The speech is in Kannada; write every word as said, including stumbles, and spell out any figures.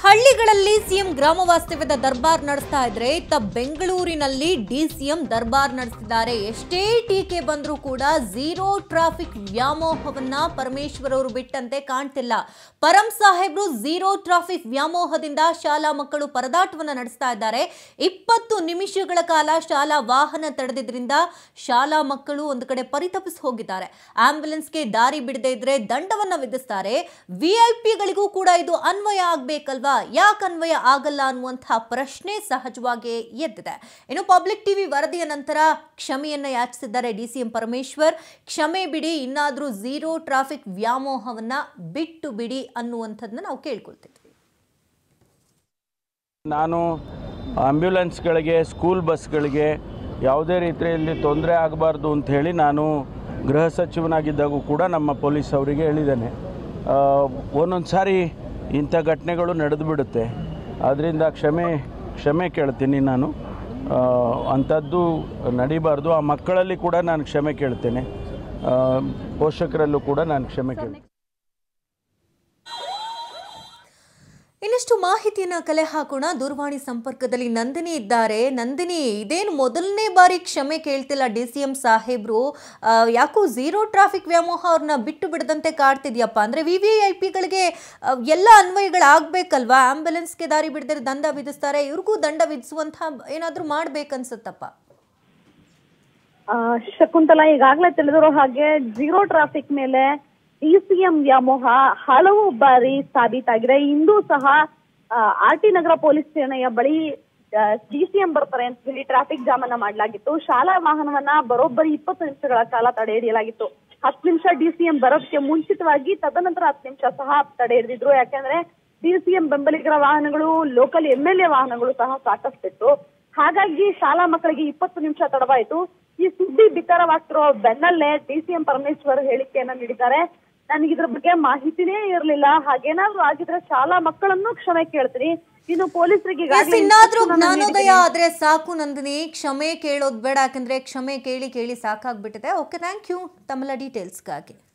ಹಳ್ಳಿಗಳಲ್ಲಿ ಸಿಎಂ ಗ್ರಾಮ ವಾಸ್ತವ್ಯದ ದರ್ಬಾರ್ ನಡೆಸ್ತಾ ಇದ್ರೆ ಇತ್ತ ಬೆಂಗಳೂರಿನಲ್ಲಿ ಡಿಸಿಎಂ ದರ್ಬಾರ್ ನಡೆಸಿದ್ದಾರೆ. ಎಷ್ಟೇ ಟೀಕೆ ಬಂದರೂ ಕೂಡ ಝೀರೋ ಟ್ರಾಫಿಕ್ ವ್ಯಾಮೋಹವನ್ನ ಪರಮೇಶ್ವರ್ ಅವರು ಬಿಟ್ಟಂತೆ ಕಾಣ್ತಿಲ್ಲ. ಪರಂ ಸಾಹೇಬ್ರು ಝೀರೋ ಟ್ರಾಫಿಕ್ ವ್ಯಾಮೋಹದಿಂದ ಶಾಲಾ ಮಕ್ಕಳು ಪರದಾಟವನ್ನ ನಡೆಸ್ತಾ ಇದ್ದಾರೆ. ಇಪ್ಪತ್ತು ನಿಮಿಷಗಳ ಕಾಲ ಶಾಲಾ ವಾಹನ ತಡೆದಿದ್ರಿಂದ ಶಾಲಾ ಮಕ್ಕಳು ಒಂದು ಕಡೆ ಪರಿತಪಿಸಿ ಹೋಗಿದ್ದಾರೆ. ಆಂಬ್ಯುಲೆನ್ಸ್ಗೆ ದಾರಿ ಬಿಡದೇ ಇದ್ರೆ ದಂಡವನ್ನ ವಿಧಿಸ್ತಾರೆ. ವಿಐಪಿಗಳಿಗೂ ಕೂಡ ಇದು ಅನ್ವಯ ಆಗಬೇಕಲ್ವಾ? ಯಾಕೆ ಅನ್ವಯ ಆಗಲ್ಲ ಅನ್ನುವಂತಹ ಪ್ರಶ್ನೆ ಸಹಜವಾಗಿ ಎದ್ದಿದೆ. ಇನ್ನು ಪಬ್ಲಿಕ್ ಟಿವಿ ವರದಿಯ ನಂತರ ಕ್ಷಮೆಯನ್ನ ಯಾಚಿಸಿದ್ದಾರೆ ಡಿಸಿಎಂ ಪರಮೇಶ್ವರ್. ಕ್ಷಮೆ ಬಿಡಿ, ಇನ್ನಾದ್ರೂ ಝೀರೋ ಟ್ರಾಫಿಕ್ ವ್ಯಾಮೋಹವನ್ನ ಬಿಟ್ಟು ಬಿಡಿ ಅನ್ನುವಂಥದ್ದನ್ನ ನಾವು ಕೇಳ್ಕೊಳ್ತಿದ್ವಿ. ನಾನು ಆಂಬ್ಯುಲೆನ್ಸ್ಗಳಿಗೆ, ಸ್ಕೂಲ್ ಬಸ್ಗಳಿಗೆ ಯಾವುದೇ ರೀತಿಯಲ್ಲಿ ತೊಂದರೆ ಆಗಬಾರ್ದು ಅಂತ ಹೇಳಿ ನಾನು ಗೃಹ ಸಚಿವನಾಗಿದ್ದಾಗೂ ಕೂಡ ನಮ್ಮ ಪೊಲೀಸ್ ಅವರಿಗೆ ಹೇಳಿದ್ದೇನೆ. ಒಂದೊಂದು ಸಾರಿ ಇಂಥ ಘಟನೆಗಳು ನಡೆದು ಬಿಡುತ್ತೆ. ಆದ್ದರಿಂದ ಕ್ಷಮೆ ಕ್ಷಮೆ ಕೇಳ್ತೀನಿ. ನಾನು ಅಂಥದ್ದು ನಡೀಬಾರ್ದು. ಆ ಮಕ್ಕಳಲ್ಲಿ ಕೂಡ ನಾನು ಕ್ಷಮೆ ಕೇಳ್ತೇನೆ, ಪೋಷಕರಲ್ಲೂ ಕೂಡ ನಾನು ಕ್ಷಮೆ ಕೇಳ್ತೇನೆ. ಇನ್ನಷ್ಟು ಮಾಹಿತಿಯನ್ನ ಕಲೆ ಹಾಕೋಣ. ದೂರವಾಣಿ ಸಂಪರ್ಕದಲ್ಲಿ ನಂದಿನಿ ಇದ್ದಾರೆ. ನಂದಿನಿ, ಇದೇನು ಮೊದಲನೇ ಬಾರಿ ಕ್ಷಮೆ ಕೇಳ್ತಿಲ್ಲ ಡಿಸಿಎಂ ಸಾಹೇಬ್ರು, ಯಾಕೋ ಝೀರೋ ಟ್ರಾಫಿಕ್ ವ್ಯಾಮೋಹ ಅವ್ರನ್ನ ಬಿಟ್ಟು ಬಿಡದಂತೆ ಕಾಡ್ತಿದ್ಯಪ್ಪ. ಅಂದ್ರೆ ವಿ ವಿ ಐ ಪಿಗಳಿಗೆ ಎಲ್ಲ ಅನ್ವಯಗಳಾಗಬೇಕಲ್ವಾ? ಆಂಬ್ಯುಲೆನ್ಸ್ಗೆ ದಾರಿ ಬಿಡದೆ ದಂಡ ವಿಧಿಸ್ತಾರೆ, ಇವ್ರಿಗೂ ದಂಡ ವಿಧಿಸುವಂತ ಏನಾದ್ರೂ ಮಾಡ್ಬೇಕನ್ಸತ್ತಪ್ಪ. ಶಕುಂತಲಾ, ಈಗಾಗಲೇ ತಿಳಿದಿರೋ ಹಾಗೆ ಝೀರೋ ಟ್ರಾಫಿಕ್ ಮೇಲೆ ಡಿಸಿಎಂ ವ್ಯಾಮೋಹ ಹಲವು ಬಾರಿ ಸಾಬೀತಾಗಿದೆ. ಇಂದು ಸಹ ಆರ್ ಟಿ ನಗರ ಪೊಲೀಸ್ ಠಾಣೆಯ ಬಳಿ ಡಿಸಿಎಂ ಬರ್ತಾರೆ ಅಂತ ಹೇಳಿ ಟ್ರಾಫಿಕ್ ಜಾಮ್ ಅನ್ನ ಮಾಡಲಾಗಿತ್ತು. ಶಾಲಾ ವಾಹನವನ್ನ ಬರೋಬ್ಬರಿ ಇಪ್ಪತ್ತು ನಿಮಿಷಗಳ ಕಾಲ ತಡೆ ಹಿಡಿಯಲಾಗಿತ್ತು. ಹತ್ತು ನಿಮಿಷ ಡಿಸಿಎಂ ಬರೋದಕ್ಕೆ ಮುಂಚಿತವಾಗಿ, ತದನಂತರ ಹತ್ತು ನಿಮಿಷ ಸಹ ತಡೆ ಹಿಡಿದಿದ್ರು. ಯಾಕಂದ್ರೆ ಡಿಸಿಎಂ ಬೆಂಬಲಿಗರ ವಾಹನಗಳು, ಲೋಕಲ್ ಎಂ ಎಲ್ ಎ ವಾಹನಗಳು ಸಹ ಸಾಕಷ್ಟಿತ್ತು. ಹಾಗಾಗಿ ಶಾಲಾ ಮಕ್ಕಳಿಗೆ ಇಪ್ಪತ್ತು ನಿಮಿಷ ತಡವಾಯಿತು. ಈ ಸುದ್ದಿ ಬಿತ್ತರವಾಗ್ತಿರೋ ಬೆನ್ನಲ್ಲೇ ಡಿಸಿಎಂ ಪರಮೇಶ್ವರ್ ಹೇಳಿಕೆಯನ್ನ ನೀಡಿದ್ದಾರೆ. ನನಗಿದ್ರ ಬಗ್ಗೆ ಮಾಹಿತಿನೇ ಇರಲಿಲ್ಲ, ಹಾಗೇನಾದ್ರೂ ಆಗಿದ್ರೆ ಶಾಲಾ ಮಕ್ಕಳನ್ನು ಕ್ಷಮೆ ಕೇಳ್ತೀನಿ. ಇನ್ನು ಪೊಲೀಸರಿಗೆ ಇನ್ನಾದ್ರೂ ಜ್ಞಾನೋದಯ ಆದ್ರೆ ಸಾಕು ನಂದಿನಿ, ಕ್ಷಮೆ ಕೇಳೋದ್ ಬೇಡ. ಯಾಕಂದ್ರೆ ಕ್ಷಮೆ ಕೇಳಿ ಕೇಳಿ ಸಾಕಾಗ್ಬಿಟ್ಟಿದೆ. ಓಕೆ, ಥ್ಯಾಂಕ್ ಯು ತಮ್ಮೆಲ್ಲ ಡೀಟೇಲ್ಸ್ಗಾಗಿ.